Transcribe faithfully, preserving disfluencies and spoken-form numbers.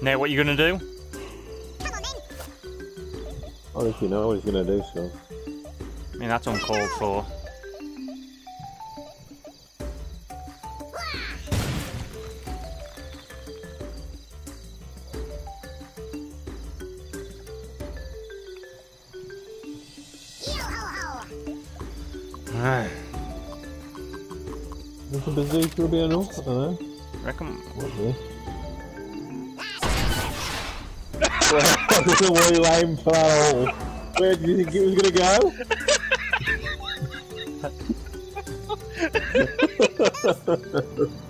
Nate, what are you gonna do? Honestly, know what he's gonna do, so. I mean, that's uncalled for. Is the bazooka will be enough? I don't know. Reckon. What the? I don't know where you aimed for that hole. Where did you think it was gonna go?